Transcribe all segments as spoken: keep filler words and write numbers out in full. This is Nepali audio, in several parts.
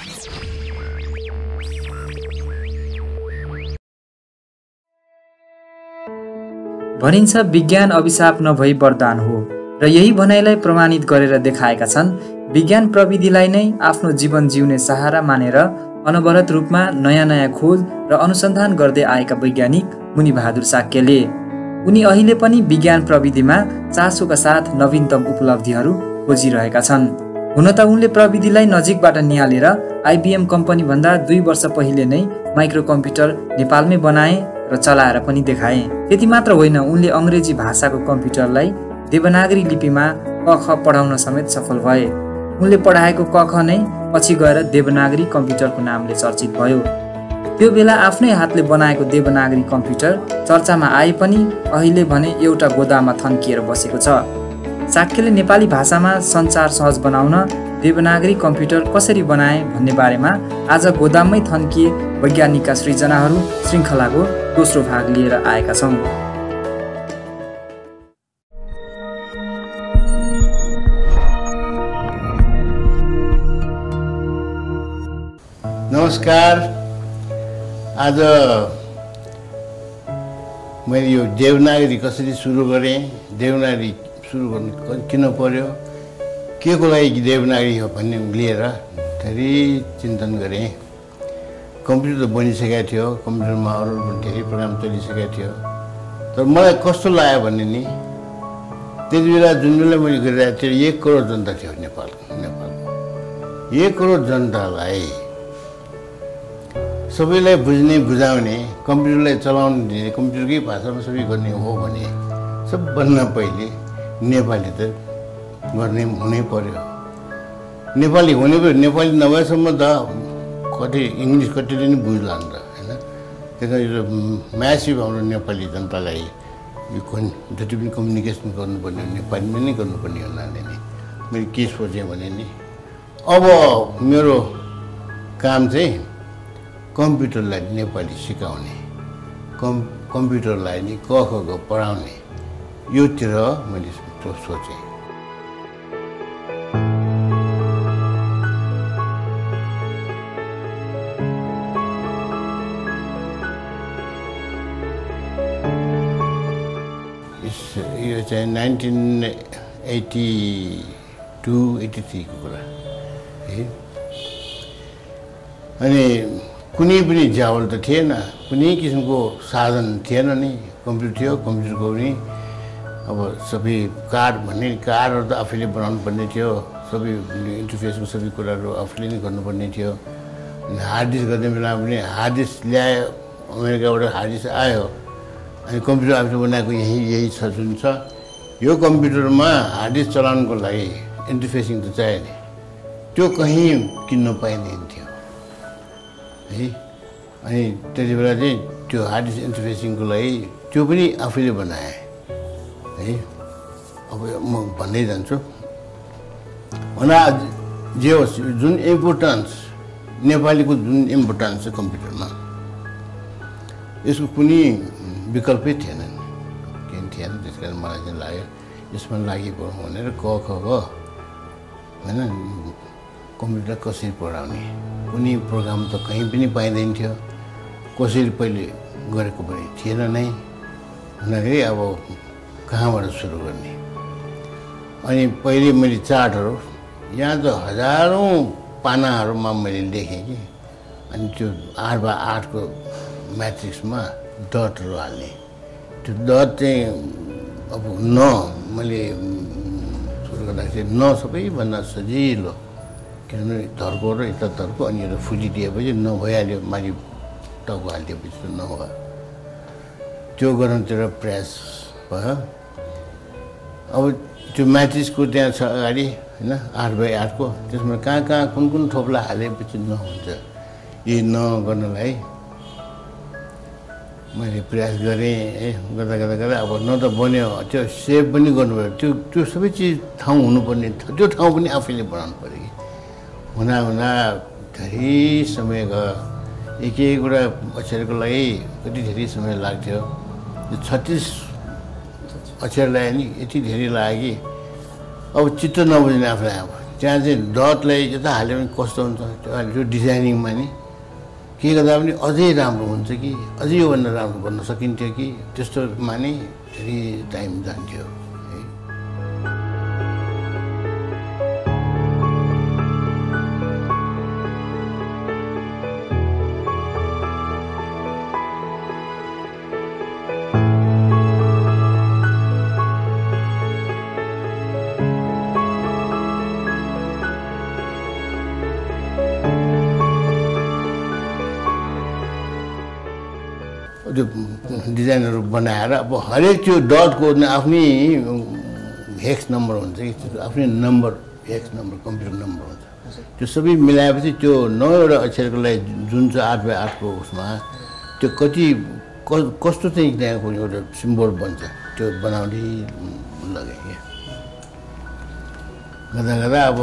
भनिन्छ विज्ञान अभिशाप नभई वरदान हो र यही भनाइलाई प्रमाणित गरेर देखाएका छन् विज्ञान प्रविधिलाई नै आफ्नो जीवन जिउने सहारा मानेर अनवरत रूपमा नयाँ नयाँ खोज र अनुसन्धान गर्दै आएका वैज्ञानिक मुनिबहादुर साक्यले। उनी अहिले पनि विज्ञान प्रविधिमा चासोका साथ नवीनतम उपलब्धिहरू खोजिरहेका छन्। हुन त उनले प्रविधिलाई नजिकबाट निहालेर आइबिएम कम्पनी भन्दा दुई वर्ष पहिले नै माइक्रो कम्प्युटर नेपालमै बनाए र चलाएर पनि देखाए। त्यति मात्र होइन, उनले अङ्ग्रेजी भाषाको कम्प्युटरलाई देवनागरी लिपिमा क ख पढाउन समेत सफल भए। उनले पढाएको क ख नै पछि गएर देवनागरी कम्प्युटरको नामले चर्चित भयो। त्यो बेला आफ्नै हातले बनाएको देवनागरी कम्प्युटर चर्चामा आए पनि अहिले भने एउटा गोदाममा थन्किएर बसेको छ। साक्यले नेपाली भाषामा सञ्चार सहज बनाउन देवनागरी कम्प्युटर कसरी बनाए भन्ने बारेमा आज गोदाममै थन्किए वैज्ञानिकका सृजनाहरू श्रृङ्खलाको दोस्रो भाग लिएर आएका छौँ। नमस्कार। आज मैले यो देवनागरी कसरी सुरु गरेँ, देवनागरी सुरु गर्नु किन पर्यो, के को लागि देवनागरी हो भन्ने लिएर धेरै चिन्तन गरेँ। कम्प्युटर त बनिसकेको थियो, कम्प्युटरमा अरू धेरै प्रोग्राम चलिसकेको थियो, तर मलाई कस्तो लाग्यो भने नि त्यति बेला जुन बेला मैले गरिरहेको थिएँ एक करोड जनता थियो नेपाल नेपालको एक करोड जनतालाई सबैलाई बुझ्ने बुझाउने, कम्प्युटरलाई चलाउनु दिने, कम्प्युटरकै भाषामा सबै गर्ने हो भने सबभन्दा पहिले नेपाली त गर्ने हुनै पर्यो। नेपाली हुनै पर्यो। नेपाली नभएसम्म त कति इङ्ग्लिस कतिले नि बुझ्ला नि त होइन। त्यही कारण यो म्यासिभ हाम्रो नेपाली जनतालाई यो जति पनि कम्युनिकेसन गर्नुपर्ने नेपालीमा नै गर्नुपर्ने हुनाले नि मैले के सोचेँ भने नि अब मेरो काम चाहिँ कम्प्युटरलाई नेपाली सिकाउने, कम् कम्प्युटरलाई नि क ख ग पढाउने, योतिर मैले सोचेँ। यो चाहिँ नाइन्टिन एटी टू एटी थ्रीको कुरा है। अनि कुनै पनि जावल त थिएन, कुनै किसिमको साधन थिएन नि। कम्प्युटर थियो, कम्प्युटरको पनि अब सबै कार्ड भन्ने कार्डहरू त आफैले बनाउनु पर्ने थियो, सबै इन्टरफेसको सबै कुराहरू आफूले नै गर्नुपर्ने थियो। हार्ड डिस्क गर्ने बेलामा पनि हार्ड डिस्क ल्यायो, अमेरिकाबाट हार्ड डिस्क आयो, अनि कम्प्युटर आफूले बनाएको यही यही छ जुन छ। यो कम्प्युटरमा हार्ड डिस्क चलाउनुको लागि इन्टरफेसिङ त चाहियो नि, त्यो कहीँ किन्न पाइँदैन थियो है। अनि त्यति बेला चाहिँ त्यो हार्ड डिस्क इन्टरफेसिङको लागि त्यो पनि आफैले बनाएँ है। अब म भन्दै जान्छु। हुन जे होस्, जुन इम्पोर्टेन्स नेपालीको जुन इम्पोर्टेन्स छ कम्प्युटरमा, यसको कुनै विकल्पै थिएन, केही थिएन। त्यस कारण मलाई चाहिँ लाग्यो यसमा लागि पढौँ भनेर क ख ग होइन, कम्प्युटर कसरी पढाउने, कुनै प्रोग्राम त कहीँ पनि पाइँदैन थियो, कसरी पहिले गरेको पनि थिएन नै हुँदाखेरि अब कहाँबाट सुरु गर्ने। अनि पहिले मैले चार्टहरू यहाँ त हजारौँ पानाहरूमा मैले लेखेँ कि, अनि त्यो आठ बाई आठको म्याट्रिक्समा डटहरू हाल्ने। त्यो डट चाहिँ अब न मैले सुरु गर्दाखेरि न सबैभन्दा सजिलो, किनभने धर्को र यता धर्को अनि एउटा फुलिदिएपछि न भइहाल्यो, माथि टाउको हालिदिएपछि त नभयो। त्यो गर्नुतिर प्रयास भयो। अब त्यो म्याट्रिक्सको त्यहाँ छ अगाडि होइन, आठ बाई आठको, त्यसमा कहाँ कहाँ कुन कुन थोप्ला हालेपछि नहुन्छ, यही नगर्नलाई मैले प्रयास गरेँ है। गर्दा गर्दा गर्दा अब न त बन्यो, त्यो सेभ पनि गर्नुपऱ्यो, त्यो त्यो सबै चिज ठाउँ हुनुपर्ने, त्यो ठाउँ पनि आफैले बनाउनु पऱ्यो कि। हुँदा हुँदा धेरै समय गयो। एक एकवटा अक्षरको लागि कति धेरै समय लाग्थ्यो। यो छत्तिस अक्षर लाग्यो नि, यति धेरै लाग्यो कि अब चित्त नबुझ्ने आफूलाई। अब त्यहाँ चाहिँ डटलाई यता हाल्यो भने कस्तो हुन्छ त्यो डिजाइनिङमा नि के गर्दा पनि अझै राम्रो हुन्छ कि अझै योभन्दा राम्रो गर्न सकिन्थ्यो कि त्यस्तोमा नि धेरै टाइम जान्थ्यो है। त्यो डिजाइनहरू बनाएर अब हरेक त्यो डटको आफ्नै हेक्स नम्बर हुन्छ कि आफ्नै number hex number computer number हुन्छ त्यो सबै मिलाएपछि त्यो नौवटा अक्षरको लागि जुन चाहिँ आठ बाई आठको उसमा त्यो कति कस्तो चाहिँ त्यहाँको एउटा सिम्बल बन्छ त्यो बनाउँदै लगेँ क्या गर्दा गर्दा अब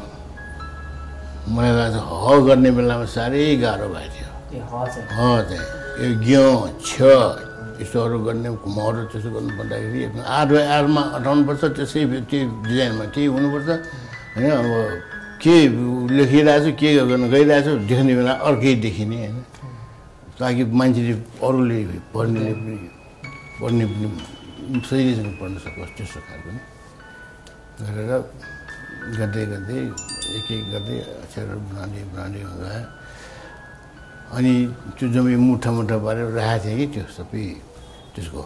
मलाई लाग्छ ह गर्ने बेलामा साह्रै गाह्रो भएको थियो ह चाहिँ यो ग्यो छ यस्तोहरू गर्ने घुमाएर त्यसो गर्नु पर्दाखेरि आठ बाई आठमा अटाउनुपर्छ त्यसै त्यो डिजाइनमा केही हुनुपर्छ होइन अब के लेखिरहेको छु के गर्न गइरहेको छु देख्ने बेला अर्कै देखिने होइन ताकि मान्छेले अरूले पढ्नेले पनि पढ्ने पनि सजिलैसँग पढ्न सकोस् त्यस्तो खालको नि गरेर गर्दै गर्दै एक एक गर्दै अक्षरहरू बनाउँदै बनाउँदै गयो अनि त्यो जम्मै मुठा मुठा पारेर राखेको थिएँ कि त्यो सबै त्यसको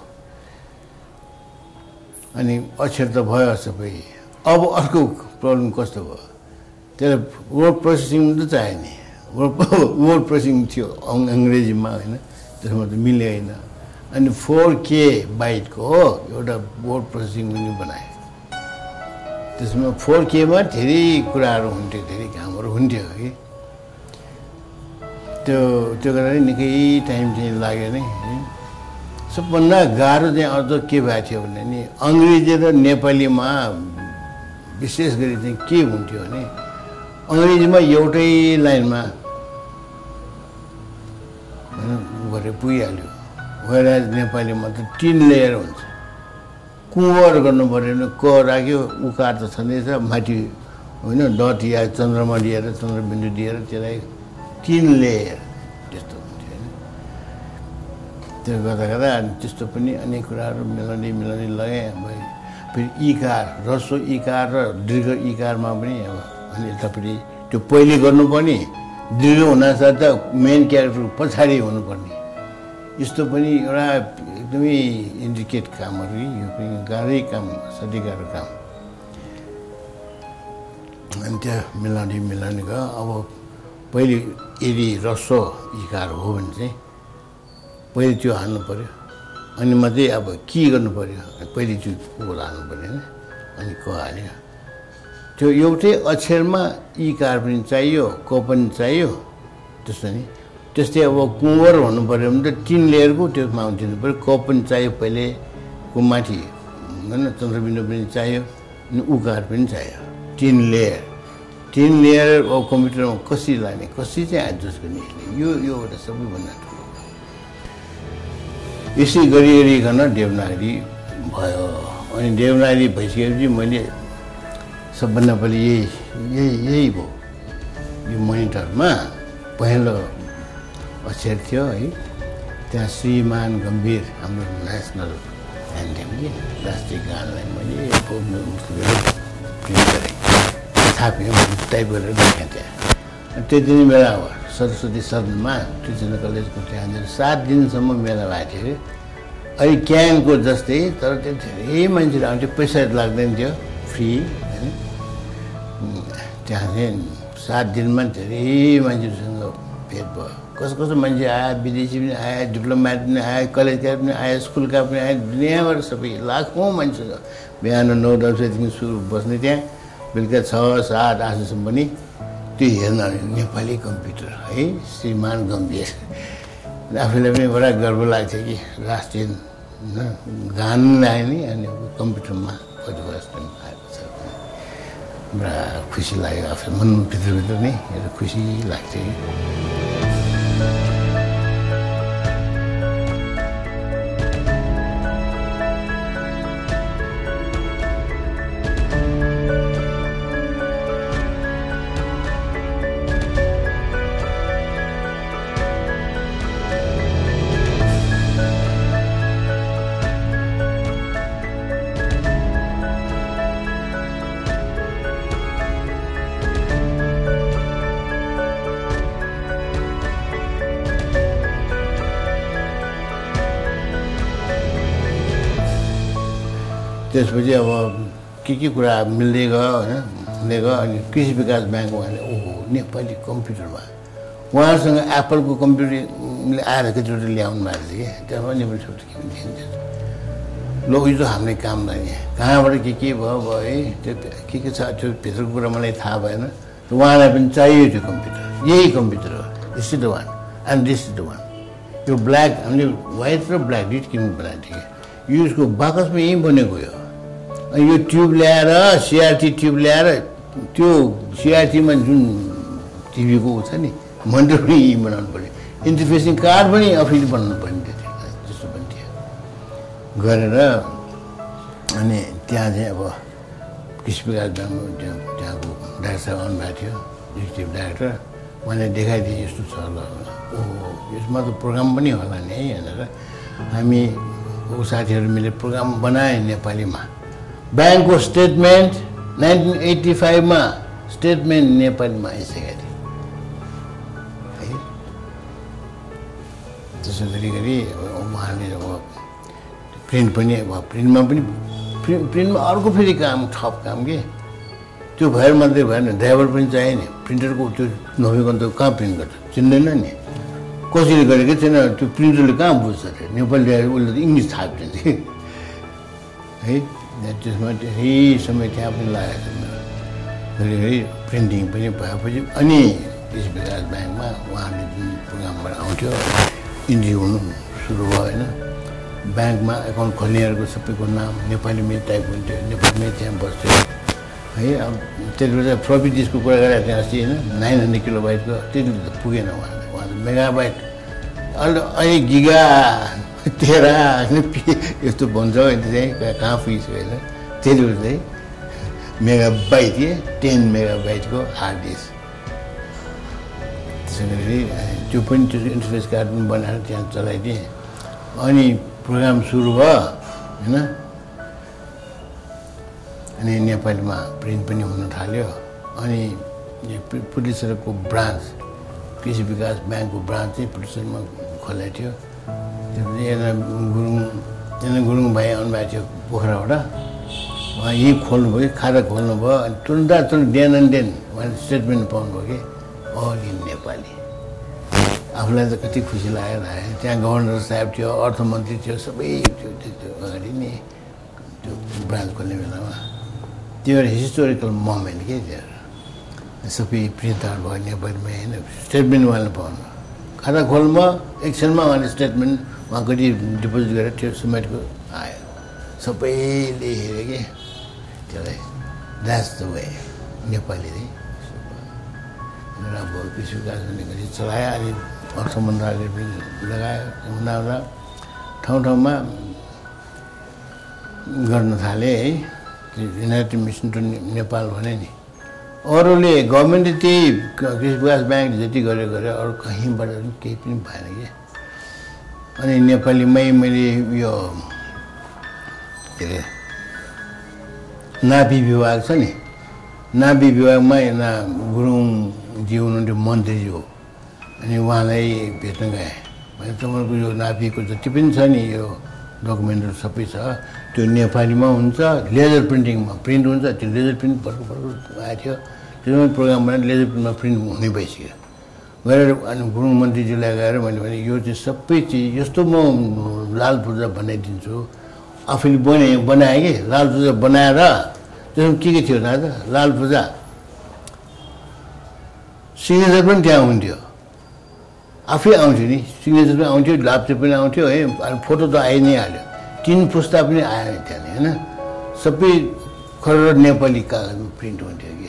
अनि अक्षर त भयो सबै अब अर्को प्रब्लम कस्तो भयो त्यसलाई वर्ड प्रोसेसिङ त चाहियो नि वर्ड वर्ड प्रोसेसिङ थियो अङ्ग्रेजीमा होइन त्यसमा त मिलेन अनि फोर के बाइटको हो एउटा वर्ड प्रोसेसिङ पनि बनाएँ त्यसमा फोर केमा धेरै कुराहरू हुन्थ्यो धेरै कामहरू हुन्थ्यो कि त्यो त्यो गर्दा निकै टाइम चाहिँ लाग्यो नि सबभन्दा गाह्रो चाहिँ अझ के भएको थियो भने नि अङ्ग्रेजी र नेपालीमा विशेष गरी चाहिँ के हुन्थ्यो भने अङ्ग्रेजीमा एउटै लाइनमा गरेर पुगिहाल्यो वेराज नेपालीमा त तिन लेयर हुन्छ कुँवर गर्नु पऱ्यो भने क राख्यो उकार त छँदैछ माथि होइन डट या चन्द्रमा दिएर चन्द्रबिन्दु दिएर त्यसलाई तिन लेयर त्यस्तो हुन्थ्यो होइन त्यो गर्दा गर्दा त्यस्तो पनि अनेक कुराहरू मिलाउने मिलाउने लगाएँ अब फेरि इकार ह्रस्व इकार र दीर्घ इकारमा पनि अब अनि यतापट्टि त्यो पहिले गर्नुपर्ने दीर्घ हुनासाथ त मेन क्यारेक्टर पछाडि हुनुपर्ने यस्तो पनि एउटा एकदमै इन्डिकेट कामहरू यो पनि गाह्रै काम असाध्यै गाह्रो काम अनि त्यहाँ मिलाउने मिलाउने गयो अब पहिले यदि ह्रस्व इकार हो भने चाहिँ पहिले त्यो हाल्नु पऱ्यो अनि मात्रै अब के गर्नु पऱ्यो पहिले त्यो कोल हाल्नु पऱ्यो होइन अनि क हाल्यो त्यो एउटै अक्षरमा इकार पनि चाहियो क पनि चाहियो त्यस्तो नि त्यस्तै अब कुँवर हुनु पऱ्यो भने त तिन लेयरको त्यसमा दिनु पऱ्यो क पनि चाहियो पहिले को माथि होइन चन्द्रबिन्दु पनि चाहियो अनि उकार पनि चाहियो तिन लेयर तिन लेयर अब कम्प्युटरमा कसरी लाने कसरी चाहिँ एडजस्ट गर्ने यो यो एउटा सबैभन्दा ठुलो यसै गरी गरिकन देवनागरी भयो अनि देवनागरी भइसकेपछि मैले सबभन्दा पहिले यही यही यही भयो यो मोनिटरमा पहिलो अक्षर थियो है त्यहाँ श्रीमान गम्भीर हाम्रो नेसनल एन्थेम कि राष्ट्रिय गानलाई मैले प्रिन्ट गरेँ छापेँ टाइप गरेर राखेँ त्यहाँ अनि त्यति नै बेला हो सरस्वती सदनमा ट्रिचनल कलेजको त्यहाँनिर सात दिनसम्म मेला भएको थियो अरे क्यानको जस्तै तर त्यो धेरै मान्छेहरू आउँथ्यो पैसा लाग्दैन थियो फ्री होइन त्यहाँ चाहिँ सात दिनमा धेरै मान्छेहरूसँग भेट भयो कसो कसो मान्छे आयो विदेशी पनि आयो डिप्लोमेट पनि आयो कलेजका पनि आयो स्कुलका पनि आयो दुनियाँबाट सबै लाखौँ मान्छे बिहान नौ दस बजीदेखि सुरु बस्ने त्यहाँ बेलुका छ सात आठसम्म पनि त्यो हेर्न नेपाली कम्प्युटर है श्रीमान गम्भीर आफूलाई पनि बडा गर्व लाग्थ्यो कि राष्ट्रिय गान आयो नि अनि कम्प्युटरमा परिवर्तन आएको छ बडा खुसी लाग्यो आफू मनभित्रभित्र नै एउटा खुसी लाग्थ्यो कि त्यसपछि अब के के कुरा मिल्दै गयो होइन हुँदै गयो अनि कृषि विकास ब्याङ्क उहाँले ओहो नेपाली कम्प्युटरमा उहाँसँग एप्पलको कम्प्युटर आएर कतिवटा ल्याउनु भएको थियो कि त्यसमा नेपाली शब्द के भन्छ ल यो त हामीले काम लाग्ने कहाँबाट के के भयो भयो है त्यो के के छ त्यो भित्रको कुरा मलाई थाहा भएन उहाँलाई पनि चाहियो त्यो कम्प्युटर यही कम्प्युटर हो this is the one and this is the one यो ब्ल्याक हामीले व्हाइट र ब्ल्याक दुइट किन्नु बनाएको थियो कि यो उसको बाकसमा यहीँ बनेको यो अनि यो ट्युब ल्याएर सिआरटी ट्युब ल्याएर त्यो सिआरटीमा जुन टिभीको छ नि मोनिटर पनि यहीँ बनाउनु पऱ्यो इन्टरफेसिङ कार्ड पनि आफैले बनाउनु पर्ने थियो जस्तो पनि थियो गरेर अनि त्यहाँ चाहिँ अब कृषि विकास ब्याङ्कमा त्यहाँ त्यहाँको डाक्टर साहब आउनुभएको थियो एक्जिक्युटिभ डाक्टर उहाँले देखाइदिए यस्तो छ ल ओहो यसमा त प्रोग्राम पनि होला नि है भनेर हामी ऊ साथीहरू मिलेर प्रोग्राम बनाए नेपालीमा ब्याङ्कको स्टेटमेन्ट नाइन्टिन एट्टी फाइभमा स्टेटमेन्ट नेपालीमा आइसकेको थियो है त्यसो गरी गरी उहाँले अब प्रिन्ट पनि अब प्रिन्टमा पनि प्रिन्ट प्रिन्टमा अर्को फेरि काम थप काम के त्यो भएर मात्रै भएन ड्राइभर पनि चाहियो नि प्रिन्टरको त्यो नभइकन त कहाँ प्रिन्ट गर्छ चिन्दैन नि कसरी गरेको थिएन त्यो प्रिन्टरले कहाँ बुझ्छ त्यो नेपाली उसले त इङ्ग्लिस छापिदिन्छ कि है त्यसमा त्यही समय त्यहाँ पनि लागेको छ घरिघरि प्रिन्टिङ पनि भएपछि अनि कृषि विकास ब्याङ्कमा उहाँले जुन प्रोग्रामबाट आउँथ्यो इन्ट्री हुनु सुरु भयो होइन ब्याङ्कमा एकाउन्ट खोल्नेहरूको सबैको नाम नेपालीमै टाइप हुन्थ्यो नेपालीमै त्यहाँ बस्थ्यो है अब त्यति बेला फ्लपी डिस्कको कुरा गरेर त्यहाँ अस्ति होइन नाइन हन्ड्रेड किलो बाइटको त्यति त पुगेन उहाँलाई उहाँ त मेगाबाइट अहिले अहिले गिगा तेह्र यस्तो भन्छ अहिले चाहिँ कहाँ पुगिसक्यो होइन त्यति बेला चाहिँ मेगाबाइट के टेन मेगाबाइटको हार्ड डिस्क त्यसो गरी त्यो पनि त्यो इन्टरफेस कार्ड पनि बनाएर त्यहाँ चलाइदिएँ अनि प्रोग्राम सुरु भयो होइन अनि नेपालीमा प्रिन्ट पनि हुन थाल्यो अनि पुलिसहरूको ब्रान्च कृषि विकास ब्याङ्कको ब्रान्च चाहिँ पुलिसरमा खोलेको थियो त्यसपछि एकजना गुरुङ एकजना गुरुङ भाइ आउनुभएको थियो पोखराबाट उहाँ यहीँ खोल्नुभयो खाता खोल्नुभयो अनि तुरन्त तुरन्त देन एन्ड देन उहाँले स्टेटमेन्ट पाउनुभयो कि अल इन नेपाली आफूलाई त कति खुसी लागेर आयो त्यहाँ गभर्नर साहेब थियो अर्थमन्त्री थियो सबै थियो त्यो अगाडि नि त्यो ब्रान्च खोल्ने बेलामा त्यो एउटा हिस्टोरिकल मोमेन्ट के त्यो सबै प्रिन्ट आउट भयो नेपालीमा होइन स्टेटमेन्ट उहाँले पाउनु खाता खोल्नु एकछिनमा उहाँले स्टेटमेन्ट उहाँ कति डिपोजिट गरेर त्यो सिमेन्टको आयो सबैले हेऱ्यो कि त्यसलाई द्याट्स द वे नेपाली चाहिँ राम्रो कृषि विकास गर्ने गरी चलायो अनि अर्थ मन्त्रालयले पनि लगायो हुँदा ठाउँ ठाउँमा गर्न थाले है युनाइटेड मिसन टु नेपाल भने नि अरूले गभर्मेन्टले त्यही कृषि विकास ब्याङ्कले जति गऱ्यो गऱ्यो अरू कहीँबाट पनि केही पनि भएन कि अनि नेपालीमै मैले यो के अरे नापी विभाग छ नि नापी विभागमा एउटा गुरुङजी हुनुहुन्थ्यो मन्त्रीजी हो अनि उहाँलाई भेट्न गएँ मैले तपाईँको यो नापीको जति पनि छ नि यो डकुमेन्टहरू सबै छ त्यो नेपालीमा हुन्छ लेजर प्रिन्टिङमा प्रिन्ट हुन्छ त्यो लेजर प्रिन्ट भर्खर भर्खर आएको थियो त्यसमा प्रोग्राम बनाएर लेजर प्रिन्टमा प्रिन्ट हुनै भइसक्यो गएर अनि गुरुङ मन्त्रीजीलाई गएर मैले भने यो चाहिँ सबै चिज यस्तो म लाल पूजा बनाइदिन्छु आफूले बनाएँ बनाएँ कि लाल पूजा बनाएर त्यसमा के के थियो थाहा छ लाल पूजा सिग्नेचर पनि त्यहाँ हुन्थ्यो आफै आउँथ्यो नि सिग्नेचर पनि आउँथ्यो लाप्चे पनि आउँथ्यो है अनि फोटो त आइ नै हाल्यो तिन पुस्ता पनि आयो त्यहाँ होइन सबै खर नेपाली कागजमा प्रिन्ट हुन्थ्यो कि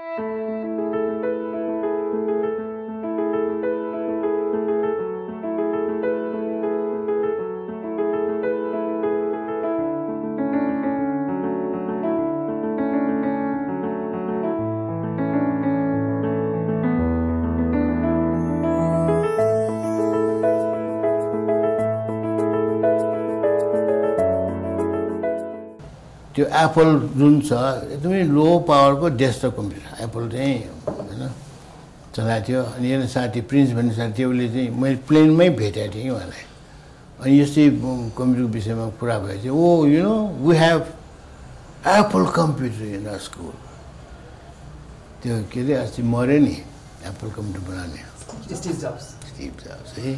त्यो एप्पल जुन छ एकदमै लो पावरको डेस्कटप कम्प्युटर एप्पल चाहिँ होइन चलाएको थियो अनि एउटा साथी प्रिन्स भन्ने साथी थियो उसले चाहिँ मैले प्लेनमै भेटेको थिएँ कि उहाँलाई अनि यस्तै कम्प्युटरको विषयमा कुरा भयो चाहिँ oh you know we have Apple computer in the school. त्यो के अरे अस्ति मऱ्यो नि एप्पल कम्प्युटर बनाउने स्टिभ जब्स स्टिभ जब्स है।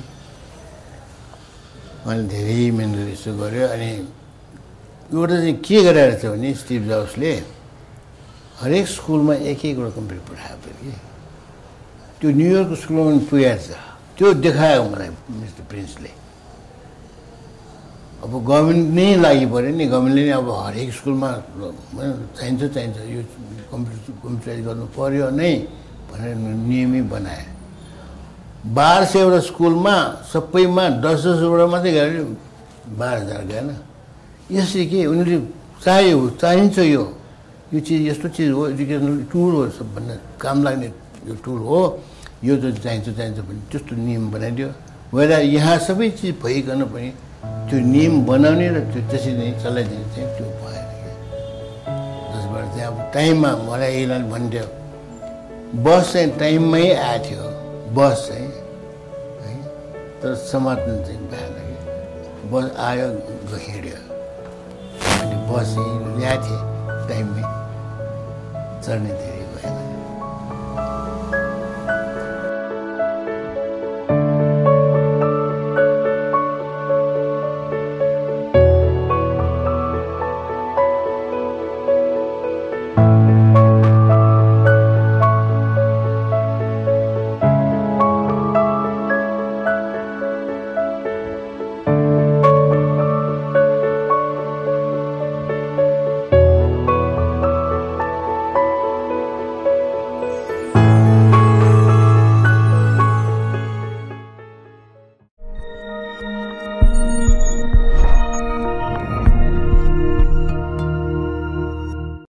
उहाँले धेरै मिहिनेत यसो गर्यो। अनि एउटा चाहिँ के गरिरहेको छ भने स्टिभ जब्सले हरेक स्कुलमा एक एकवटा कम्प्युटर पठायो कि त्यो न्युयोर्क स्कुलमा पनि पुगेको छ। त्यो देखायो मलाई मिस्टर प्रिन्सले। अब गभर्मेन्ट नै लागि पऱ्यो नि, गभर्मेन्टले नै अब हरेक स्कुलमा चाहिन्छ चाहिन्छ यो कम्प्युटर कम्प्युटराइज गर्नु पर्यो नै भनेर नियमै बनाए। बाह्र सयवटा स्कुलमा सबैमा दस दसवटा मात्रै गयो, बाह्र हजार गएन। यसरी के उनीहरूले चाहियो चाहिन्छ यो यो चिज यस्तो चिज हो, एजुकेसनल टुल हो, सबभन्दा काम लाग्ने यो टुल हो, यो त चाहिन्छ चाहिन्छ भने त्यस्तो नियम बनाइदियो। भएर यहाँ सबै चिज भइकन पनि त्यो नियम बनाउने र त्यो त्यसरी नै चलाइदिने चाहिँ त्यो भएन क्या। जसबाट चाहिँ अब टाइममा मलाई यसलाई भन्थ्यो बस चाहिँ टाइममै आएको थियो, बस चाहिँ है, तर समात्नु चाहिँ भएन कि। बस आयो हिँड्यो, मैले बस चाहिँ ल्याएको थिएँ टाइममै चढ्ने थियो।